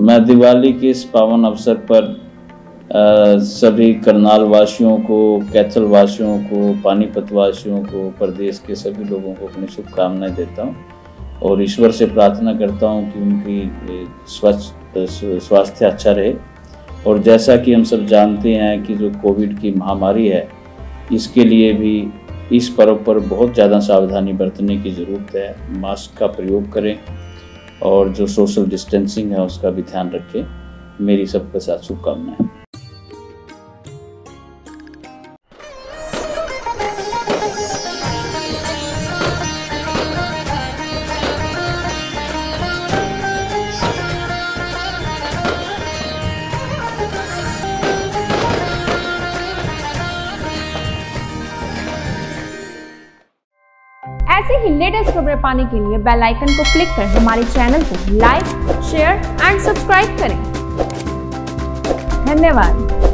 मैं दिवाली के इस पावन अवसर पर सभी करनाल वासियों को, कैथल वासियों को, पानीपत वासियों को, प्रदेश के सभी लोगों को अपनी शुभकामनाएं देता हूं और ईश्वर से प्रार्थना करता हूं कि उनकी स्वास्थ्य अच्छा रहे। और जैसा कि हम सब जानते हैं कि जो कोविड की महामारी है, इसके लिए भी इस पर्व पर बहुत ज़्यादा सावधानी बरतने की ज़रूरत है। मास्क का प्रयोग करें और जो सोशल डिस्टेंसिंग है उसका भी ध्यान रखें। मेरी सबके साथ शुभकामनाएं। ऐसे ही लेटेस्ट खबरें पाने के लिए बेल आइकन को क्लिक कर हमारे चैनल को लाइक, शेयर एंड सब्सक्राइब करें। धन्यवाद।